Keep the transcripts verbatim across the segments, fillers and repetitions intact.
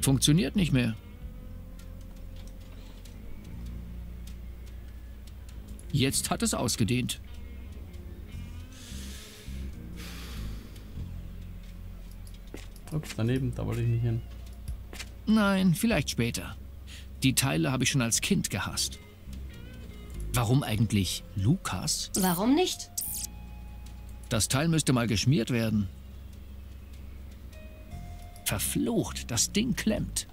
Funktioniert nicht mehr. Jetzt hat es ausgedehnt. Ups, daneben, da wollte ich nicht hin. Nein, vielleicht später. Die Teile habe ich schon als Kind gehasst. Warum eigentlich Lukas? Warum nicht? Das Teil müsste mal geschmiert werden. Verflucht, das Ding klemmt.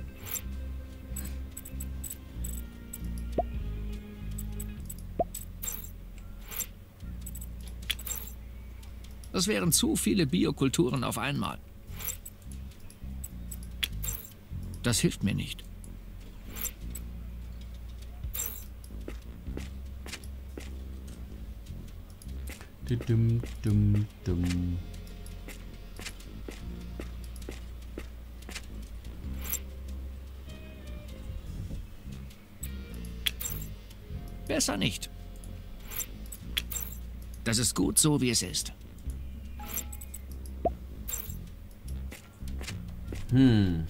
Das wären zu viele Biokulturen auf einmal. Das hilft mir nicht. Dum, dum, dum. Besser nicht. Das ist gut so, wie es ist. Hm.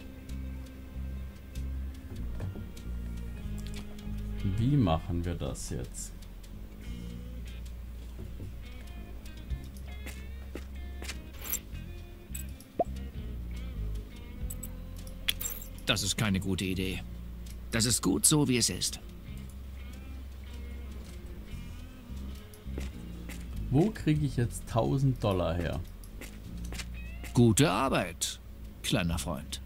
Wie machen wir das jetzt? Das ist keine gute Idee. Das ist gut so, wie es ist. Wo kriege ich jetzt tausend Dollar her? Gute Arbeit, kleiner Freund.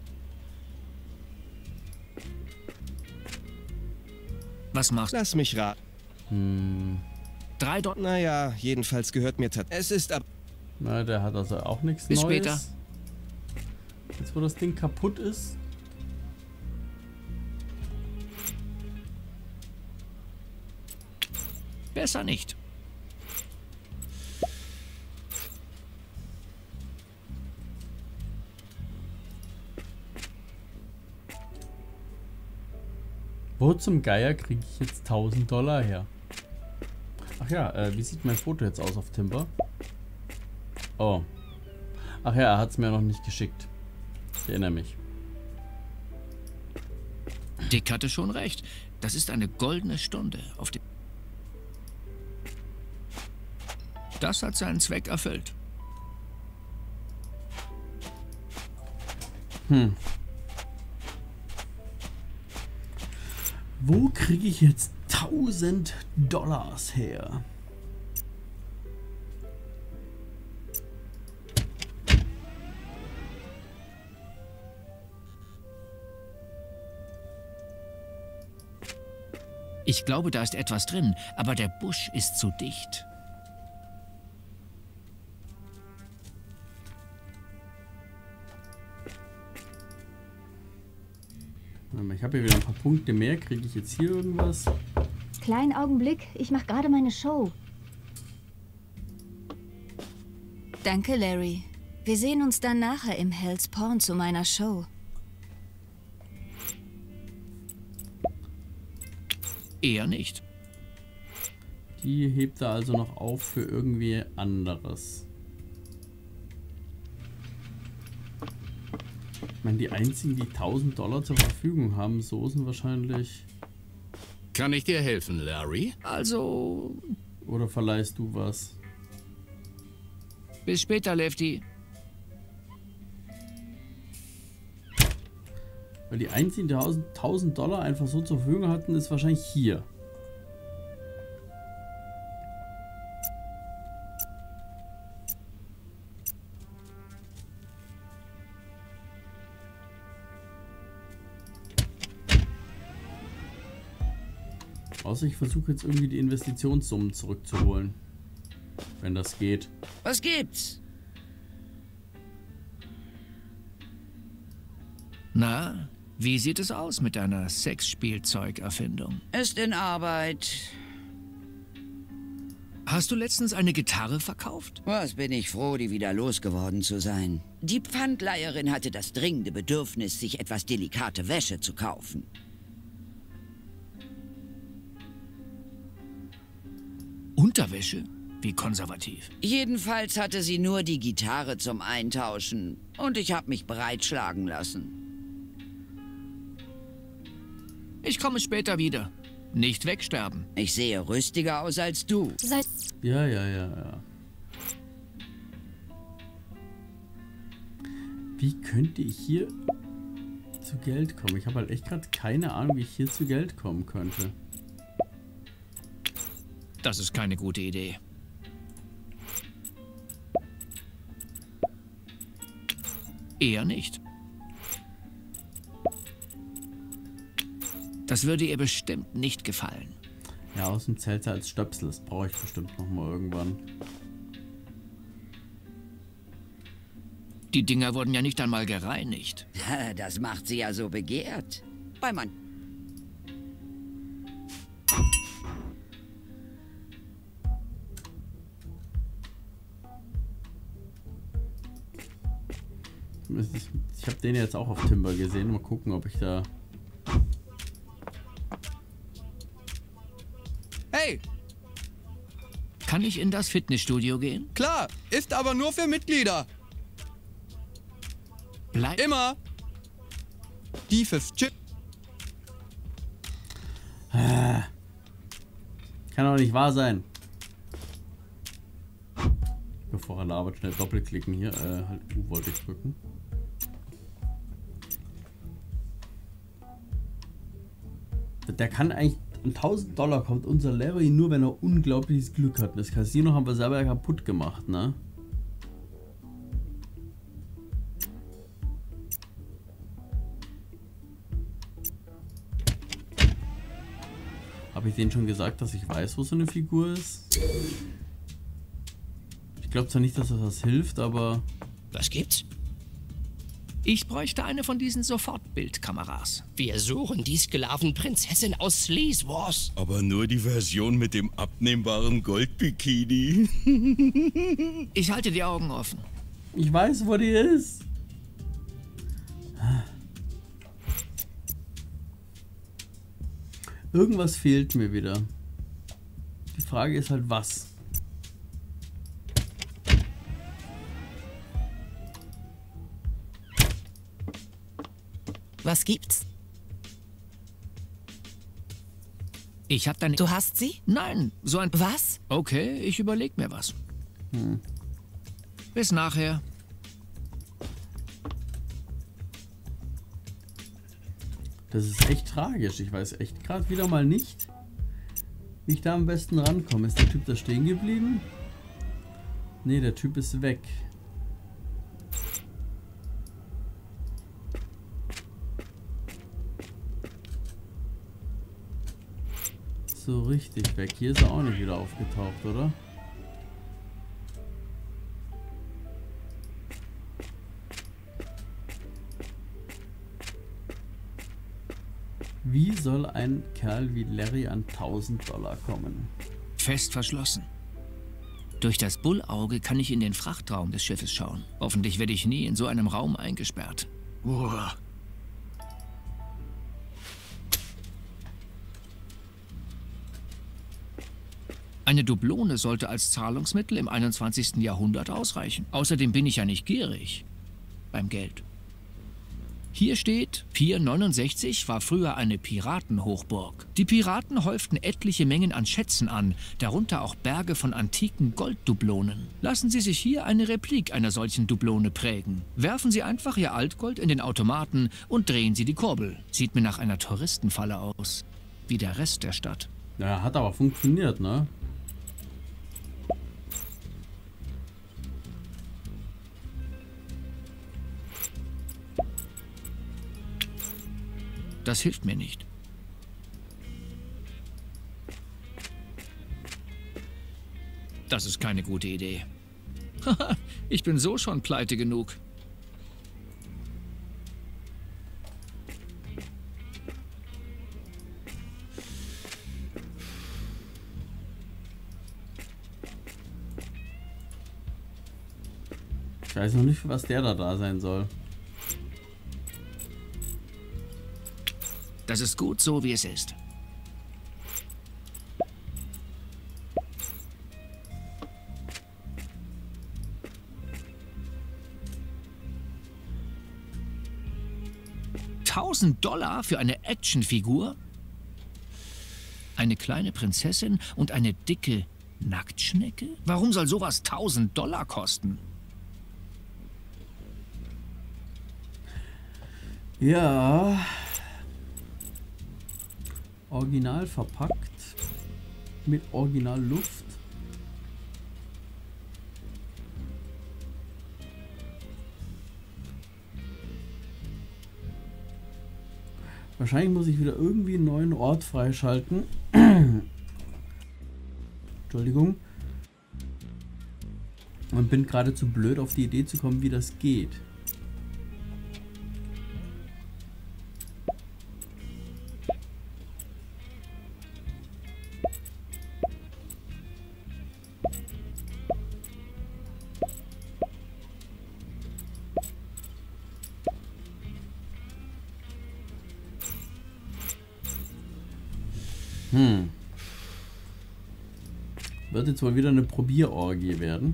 Was machst du? Lass mich raten. Hm. Drei Dollar. Naja, jedenfalls gehört mir tatsächlich. Es ist ab. Na, der hat also auch nichts Bis Neues. später. Jetzt, wo das Ding kaputt ist. Besser nicht. Wo zum Geier kriege ich jetzt tausend Dollar her? Ach ja, äh, wie sieht mein Foto jetzt aus auf Timber? Oh. Ach ja, er hat es mir noch nicht geschickt. Ich erinnere mich. Dick hatte schon recht. Das ist eine goldene Stunde auf dem. Das hat seinen Zweck erfüllt. Hm. Wo kriege ich jetzt tausend Dollars her? Ich glaube, da ist etwas drin, aber der Busch ist zu dicht. Ich habe hier wieder ein paar Punkte mehr. Kriege ich jetzt hier irgendwas? Kleinen Augenblick, ich mache gerade meine Show. Danke, Larry. Wir sehen uns dann nachher im Hell's Pawn zu meiner Show. Eher nicht. Die hebt er also noch auf für irgendwie anderes. Ich meine, die einzigen, die tausend Dollar zur Verfügung haben, so sind wahrscheinlich... Kann ich dir helfen, Larry? Also... Oder verleihst du was? Bis später, Lefty. Weil die einzigen, die tausend Dollar einfach so zur Verfügung hatten, ist wahrscheinlich hier. Außer ich versuche jetzt irgendwie die Investitionssummen zurückzuholen. Wenn das geht. Was gibt's? Na, wie sieht es aus mit deiner Sexspielzeugerfindung? Ist in Arbeit. Hast du letztens eine Gitarre verkauft? Was bin ich froh, die wieder losgeworden zu sein. Die Pfandleiherin hatte das dringende Bedürfnis, sich etwas delikate Wäsche zu kaufen. Unterwäsche? Wie konservativ. Jedenfalls hatte sie nur die Gitarre zum Eintauschen und ich habe mich breitschlagen lassen. Ich komme später wieder. Nicht wegsterben. Ich sehe rüstiger aus als du. Seit Ja, ja, ja, ja. Wie könnte ich hier zu Geld kommen? Ich habe halt echt gerade keine Ahnung, wie ich hier zu Geld kommen könnte. Das ist keine gute Idee. Eher nicht. Das würde ihr bestimmt nicht gefallen. Ja, aus dem Zelt als Stöpsel. Das brauche ich bestimmt noch mal irgendwann. Die Dinger wurden ja nicht einmal gereinigt. Das macht sie ja so begehrt. Bei man. Ich, ich habe den jetzt auch auf Timber gesehen. Mal gucken, ob ich da... Hey, Kann ich in das Fitnessstudio gehen? klar, ist aber nur für Mitglieder. Bleib. Immer. Die fürs Chip. Kann doch nicht wahr sein. Bevor er labert, schnell doppelklicken hier. Äh, halt U wollte ich drücken. Der kann eigentlich... tausend Dollar kommt unser Larry nur, wenn er unglaubliches Glück hat. Das Casino haben wir selber kaputt gemacht, ne? Habe ich denen schon gesagt, dass ich weiß, wo so eine Figur ist? Ich glaube zwar nicht, dass das was hilft, aber... Was gibt's? Ich bräuchte eine von diesen Sofortbildkameras. Wir suchen die Sklavenprinzessin aus Sleaze Wars. Aber nur die Version mit dem abnehmbaren Goldbikini. Ich halte die Augen offen. Ich weiß, wo die ist. Irgendwas fehlt mir wieder. Die Frage ist halt, was? Was gibt's? Ich hab deine... Du hast sie? Nein, so ein... Was? Okay, ich überleg mir was. Hm. Bis nachher. Das ist echt tragisch. Ich weiß echt gerade wieder mal nicht, wie ich da am besten rankomme. Ist der Typ da stehen geblieben? Nee, der Typ ist weg. So richtig weg. Hier ist er auch nicht wieder aufgetaucht, oder? Wie soll ein Kerl wie Larry an tausend Dollar kommen? Fest verschlossen. Durch das Bullauge kann ich in den Frachtraum des Schiffes schauen. Hoffentlich werde ich nie in so einem Raum eingesperrt. Uah. Eine Dublone sollte als Zahlungsmittel im einundzwanzigsten Jahrhundert ausreichen. Außerdem bin ich ja nicht gierig beim Geld. Hier steht, Pier neunundsechzig war früher eine Piratenhochburg. Die Piraten häuften etliche Mengen an Schätzen an, darunter auch Berge von antiken Golddublonen. Lassen Sie sich hier eine Replik einer solchen Dublone prägen. Werfen Sie einfach Ihr Altgold in den Automaten und drehen Sie die Kurbel. Sieht mir nach einer Touristenfalle aus. Wie der Rest der Stadt. Ja, hat aber funktioniert, ne? Das hilft mir nicht. Das ist keine gute Idee. Haha, ich bin so schon pleite genug. Ich weiß noch nicht, für was der da da sein soll. Das ist gut so, wie es ist. tausend Dollar für eine Actionfigur? Eine kleine Prinzessin und eine dicke Nacktschnecke? Warum soll sowas tausend Dollar kosten? Ja. Original verpackt. Mit Originalluft. Wahrscheinlich muss ich wieder irgendwie einen neuen Ort freischalten. Entschuldigung. Und bin gerade zu blöd, auf die Idee zu kommen, wie das geht. Hm. Wird jetzt wohl wieder eine Probierorgie werden.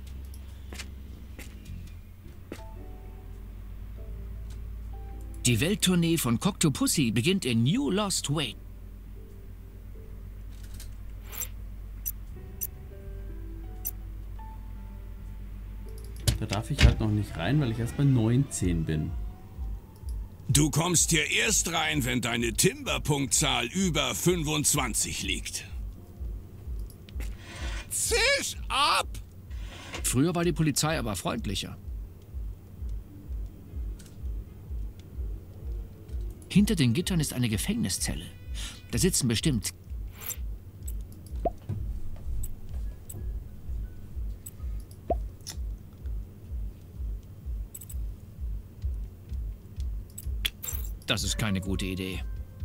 Die Welttournee von Coctopussy beginnt in New Lost Wake. Da darf ich halt noch nicht rein, weil ich erst bei neunzehn bin. Du kommst hier erst rein, wenn deine Timber-Punktzahl über fünfundzwanzig liegt. Zisch ab! Früher war die Polizei aber freundlicher. Hinter den Gittern ist eine Gefängniszelle. Da sitzen bestimmt... Das ist keine gute Idee.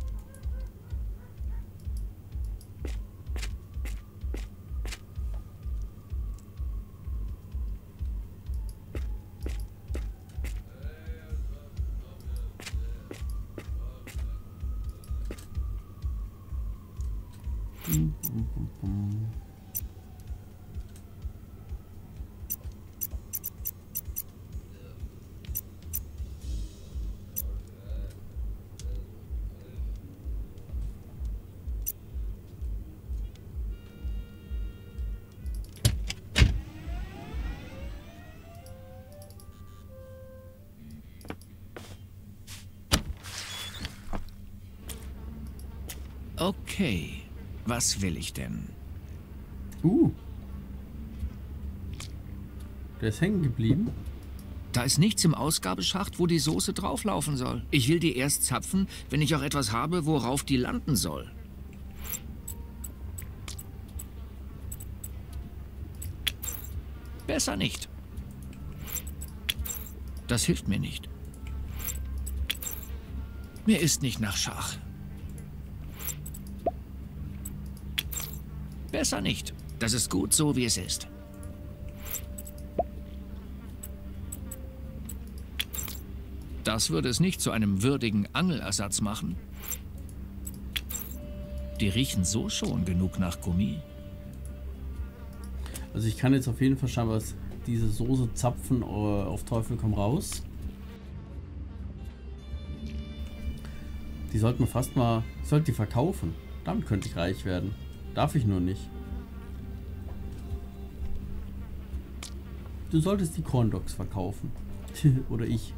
Okay, was will ich denn? Uh. Der ist hängen geblieben. Da ist nichts im Ausgabeschacht, wo die Soße drauflaufen soll. Ich will die erst zapfen, wenn ich auch etwas habe, worauf die landen soll. Besser nicht. Das hilft mir nicht. Mir ist nicht nach Schach. Besser nicht. Das ist gut so, wie es ist. Das würde es nicht zu einem würdigen Angelersatz machen. Die riechen so schon genug nach Gummi. Also ich kann jetzt auf jeden Fall schon was diese Soße zapfen, äh, auf Teufel komm raus. Die sollten wir fast mal, ich sollte die verkaufen. Damit könnte ich reich werden. Darf ich nur nicht. Du solltest die Corn Dogs verkaufen. Oder ich.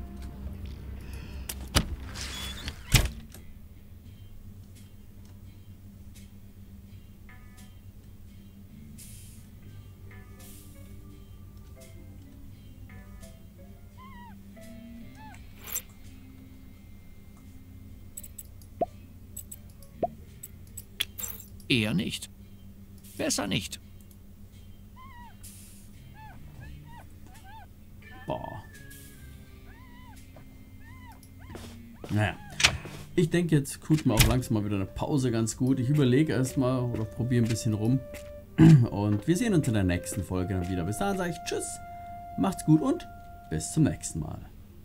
Eher nicht. Besser nicht. Boah. Naja. Ich denke, jetzt tut mir auch langsam mal wieder eine Pause ganz gut. Ich überlege erstmal oder probiere ein bisschen rum. Und wir sehen uns in der nächsten Folge dann wieder. Bis dahin sage ich Tschüss, macht's gut und bis zum nächsten Mal.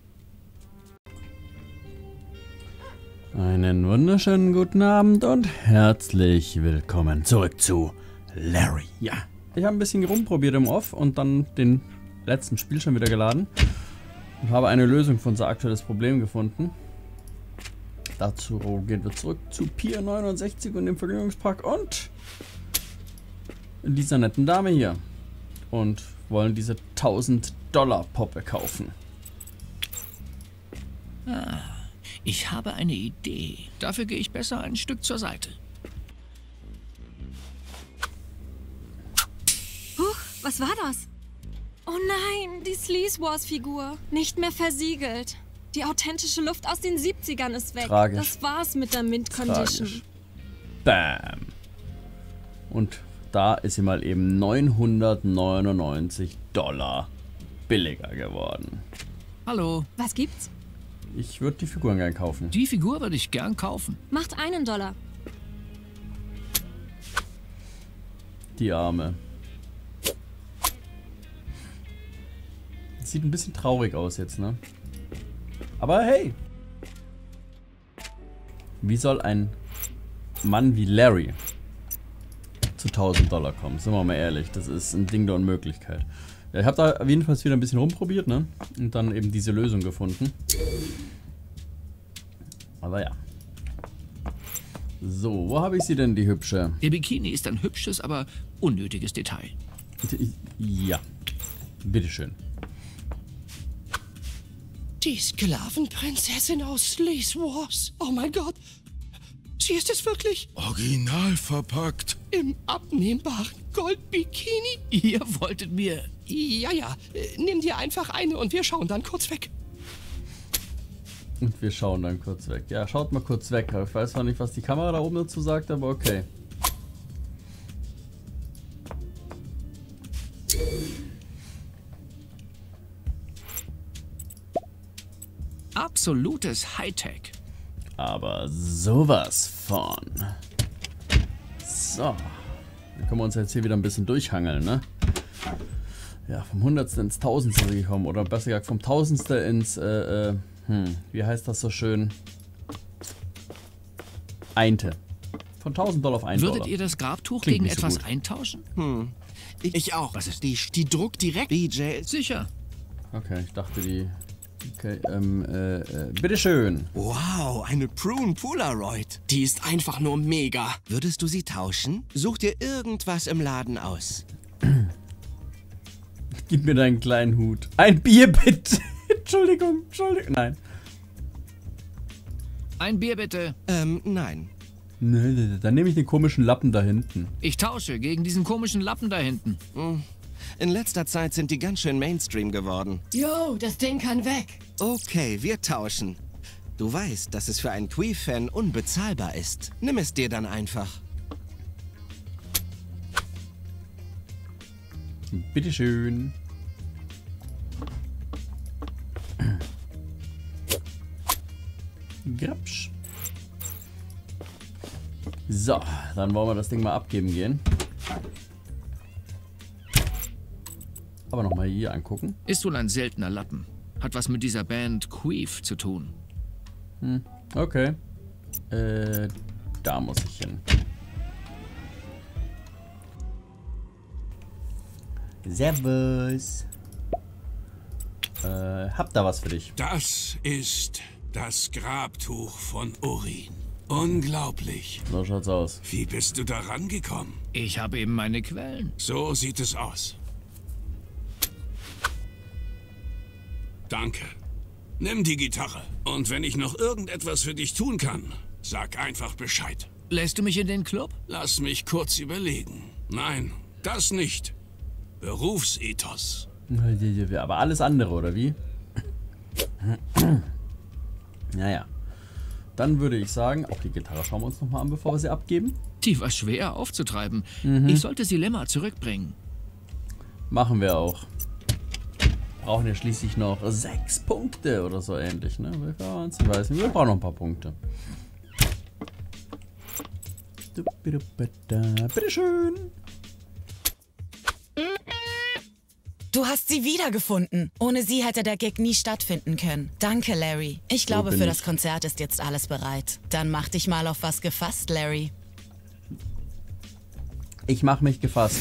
Einen wunderschönen guten Abend und herzlich willkommen zurück zu Larry. Ja, ich habe ein bisschen rumprobiert im Off und dann den letzten Spielstand wieder geladen und habe eine Lösung für unser aktuelles Problem gefunden. dazu gehen wir zurück zu Pier neunundsechzig und dem Vergnügungspark und dieser netten Dame hier. Und wollen diese tausend Dollar Poppe kaufen. Ah, ich habe eine Idee. Dafür gehe ich besser ein Stück zur Seite. Huch, was war das? Oh nein, die Sleaze Wars Figur. Nicht mehr versiegelt. Die authentische Luft aus den siebzigern ist weg. Tragisch. Das war's mit der Mint Condition. Tragisch. Bam. Und da ist sie mal eben neunhundertneunundneunzig Dollar billiger geworden. Hallo. Was gibt's? Ich würde die Figuren gern kaufen. Die Figur würde ich gern kaufen. Macht einen Dollar. Die Arme. Sieht ein bisschen traurig aus jetzt, ne? Aber hey! Wie soll ein Mann wie Larry zu tausend Dollar kommen? Sind wir mal ehrlich, das ist ein Ding der Unmöglichkeit. Ja, ich habe da jedenfalls wieder ein bisschen rumprobiert, ne? Und dann eben diese Lösung gefunden. Aber ja. So, wo habe ich sie denn, die hübsche? Der Bikini ist ein hübsches, aber unnötiges Detail. Ja. Bitteschön. Die Sklavenprinzessin aus Sleaze Wars. Oh mein Gott. Sie ist es wirklich. Original verpackt. Im abnehmbaren Goldbikini. Ihr wolltet mir... Ja, ja. Nimm dir einfach eine und wir schauen dann kurz weg. Und wir schauen dann kurz weg. Ja, schaut mal kurz weg. Ich weiß zwar nicht, was die Kamera da oben dazu sagt, aber okay. Absolutes Hightech. Aber sowas von. So. Dann können wir uns jetzt hier wieder ein bisschen durchhangeln, ne? Ja, vom Hundertste ins Tausendste gekommen. Oder besser gesagt, vom Tausendste ins, äh, äh, hm, wie heißt das so schön? Einte. Von tausend Dollar auf ein Würdet Dollar. ihr das Grabtuch Klingt gegen nicht so etwas gut. eintauschen? Hm. Ich, ich auch. Was ist? Die, die druckt direkt. D J. Sicher. Okay, ich dachte die... Okay, ähm, äh, äh, bitteschön. Wow, eine Prune Polaroid. Die ist einfach nur mega. Würdest du sie tauschen? Such dir irgendwas im Laden aus. Gib mir deinen kleinen Hut. Ein Bier bitte. Entschuldigung, Entschuldigung. Nein. Ein Bier bitte. Ähm, nein. Nee, nee, nee, dann nehme ich den komischen Lappen da hinten. Ich tausche gegen diesen komischen Lappen da hinten. Hm. In letzter Zeit sind die ganz schön Mainstream geworden. Jo, das Ding kann weg. Okay, wir tauschen. Du weißt, dass es für einen Queef-Fan unbezahlbar ist. Nimm es dir dann einfach. Bitteschön. Grapsch. So, dann wollen wir das Ding mal abgeben gehen. Aber nochmal hier angucken. Ist wohl ein seltener Lappen. Hat was mit dieser Band Queef zu tun. Hm, okay. Äh, da muss ich hin. Servus. Äh, hab da was für dich. Das ist das Grabtuch von Urin. Unglaublich. So schaut's aus. Wie bist du da rangekommen? Ich habe eben meine Quellen. So sieht es aus. Danke. Nimm die Gitarre. Und wenn ich noch irgendetwas für dich tun kann, sag einfach Bescheid. Lässt du mich in den Club? Lass mich kurz überlegen. Nein, das nicht. Berufsethos. Aber alles andere, oder wie? Naja. Dann würde ich sagen, auch die Gitarre schauen wir uns nochmal an, bevor wir sie abgeben. Die war schwer aufzutreiben. Mhm. Ich sollte sie Lemma zurückbringen. Machen wir auch. Brauchen ja schließlich noch sechs Punkte oder so ähnlich, ne? Ich weiß nicht, wir brauchen noch ein paar Punkte. Bitteschön. Du hast sie wiedergefunden. Ohne sie hätte der Gig nie stattfinden können. Danke, Larry. Ich glaube, bin für ich. das Konzert ist jetzt alles bereit. Dann mach dich mal auf was gefasst, Larry. Ich mach mich gefasst.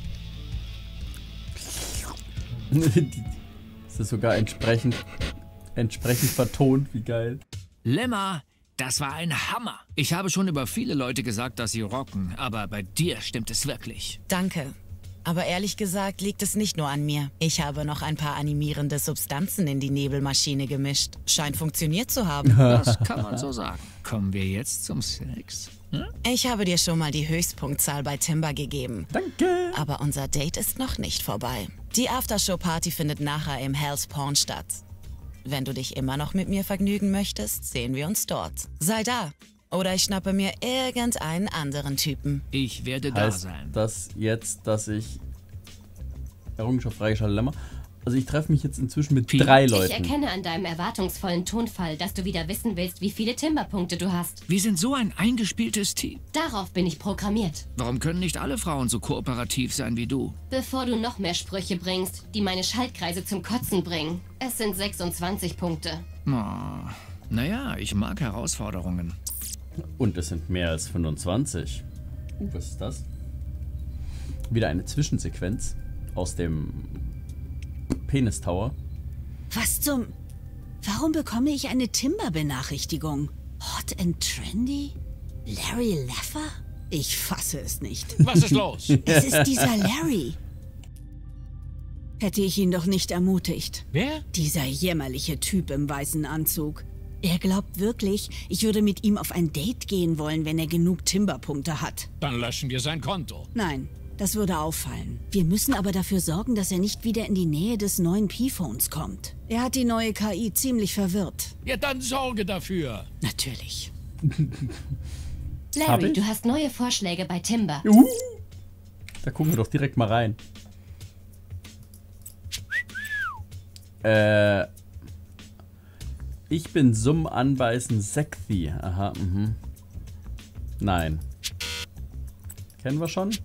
Ist das sogar entsprechend Entsprechend vertont, wie geil. Lemma, das war ein Hammer. Ich habe schon über viele Leute gesagt, dass sie rocken, aber bei dir stimmt es wirklich. Danke. Aber ehrlich gesagt liegt es nicht nur an mir. Ich habe noch ein paar animierende Substanzen in die Nebelmaschine gemischt. Scheint funktioniert zu haben. Das kann man so sagen. Kommen wir jetzt zum Sex? Hm? Ich habe dir schon mal die Höchstpunktzahl bei Timber gegeben. Danke. Aber unser Date ist noch nicht vorbei. Die Aftershow-Party findet nachher im Hell's Pawn statt. Wenn du dich immer noch mit mir vergnügen möchtest, sehen wir uns dort. Sei da. Oder ich schnappe mir irgendeinen anderen Typen. Ich werde da heißt sein. Das jetzt, dass ich Errungenschaft freigeschaltet Lemma. Also ich treffe mich jetzt inzwischen mit Pi. drei Leuten. Ich erkenne an deinem erwartungsvollen Tonfall, dass du wieder wissen willst, wie viele Timberpunkte du hast. Wir sind so ein eingespieltes Team. Darauf bin ich programmiert. Warum können nicht alle Frauen so kooperativ sein wie du? Bevor du noch mehr Sprüche bringst, die meine Schaltkreise zum Kotzen bringen. Es sind sechsundzwanzig Punkte. Oh, naja, ich mag Herausforderungen. Und es sind mehr als fünfundzwanzig. Uh, was ist das? Wieder eine Zwischensequenz aus dem Penis Tower. Was zum... Warum bekomme ich eine Timber-Benachrichtigung? Hot and trendy? Larry Laffer? Ich fasse es nicht. Was ist los? Es ist dieser Larry. Hätte ich ihn doch nicht ermutigt. Wer? Dieser jämmerliche Typ im weißen Anzug. Er glaubt wirklich, ich würde mit ihm auf ein Date gehen wollen, wenn er genug Timberpunkte hat. Dann löschen wir sein Konto. Nein, das würde auffallen. Wir müssen aber dafür sorgen, dass er nicht wieder in die Nähe des neuen P-Phones kommt. Er hat die neue K I ziemlich verwirrt. Ja, dann sorge dafür. Natürlich. Larry, du hast neue Vorschläge bei Timber. Uh, da gucken wir doch direkt mal rein. Äh... Ich bin Summ anbeißen sexy. Aha, mhm. Nein. Kennen wir schon?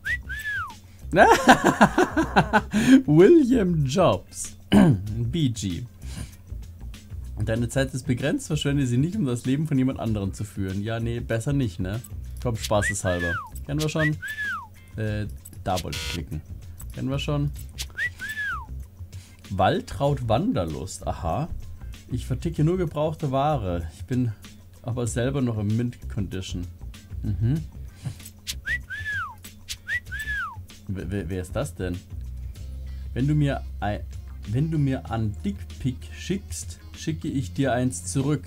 William Jobs. B G. Deine Zeit ist begrenzt, verschwende sie nicht, um das Leben von jemand anderem zu führen. Ja, nee, besser nicht, ne? Komm, spaßeshalber. Kennen wir schon? Äh, da wollte ich klicken. Kennen wir schon? Waltraud Wanderlust. Aha. Ich verticke nur gebrauchte Ware. Ich bin aber selber noch im Mint-Condition. Mhm. Wer, wer ist das denn? Wenn du mir ein, wenn du mir an Dickpick schickst, schicke ich dir eins zurück.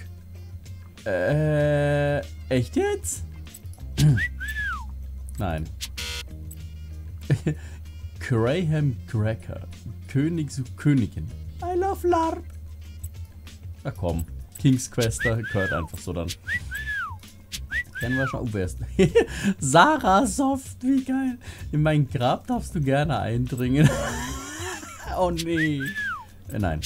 Äh, echt jetzt? Nein. Graham Cracker. König sucht Königin. I love LARP. Na komm, King's Quester gehört einfach so dann. Kennen wir schon. Oh, wer ist Sarah Soft, wie geil. In mein Grab darfst du gerne eindringen. Oh nee. Äh, nein.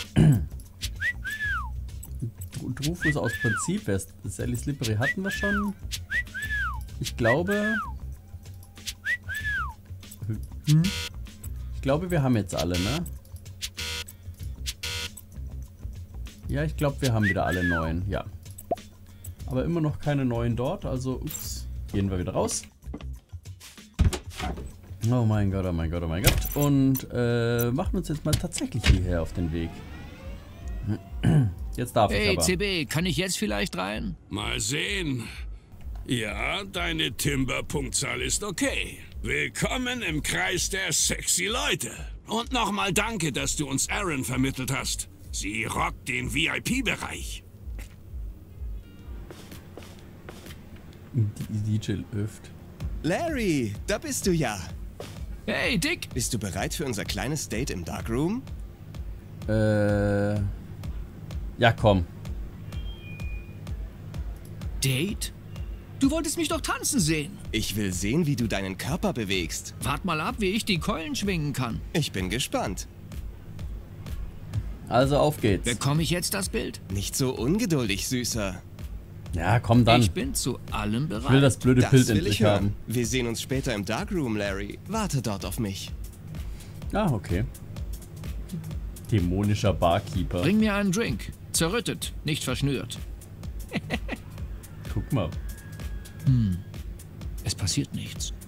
Drufus aus Prinzip. Wer ist Sally Slippery? Hatten wir schon? Ich glaube... Hm? Ich glaube, wir haben jetzt alle, ne? Ja, ich glaube, wir haben wieder alle neuen. Ja. Aber immer noch keine neuen dort. Also, ups. Gehen wir wieder raus. Oh mein Gott, oh mein Gott, oh mein Gott. Und äh, machen uns jetzt mal tatsächlich hierher auf den Weg. Jetzt darf hey, ich aber. C B, kann ich jetzt vielleicht rein? Mal sehen. Ja, deine Timber-Punktzahl ist okay. Willkommen im Kreis der sexy Leute. Und nochmal danke, dass du uns Aaron vermittelt hast. Sie rockt den V I P-Bereich. D J Öft. Larry, da bist du ja. Hey, Dick. Bist du bereit für unser kleines Date im Darkroom? Äh... Ja, komm. Date? Du wolltest mich doch tanzen sehen. Ich will sehen, wie du deinen Körper bewegst. Wart mal ab, wie ich die Keulen schwingen kann. Ich bin gespannt. Also auf geht's. Bekomme ich jetzt das Bild? Nicht so ungeduldig, Süßer. Ja, komm dann. Ich bin zu allem bereit. Ich will das blöde das Bild will endlich ich hören. haben. Wir sehen uns später im Darkroom, Larry. Warte dort auf mich. Ah, okay. Dämonischer Barkeeper. Bring mir einen Drink. Zerrüttet, nicht verschnürt. Guck mal. Hm. Es passiert nichts.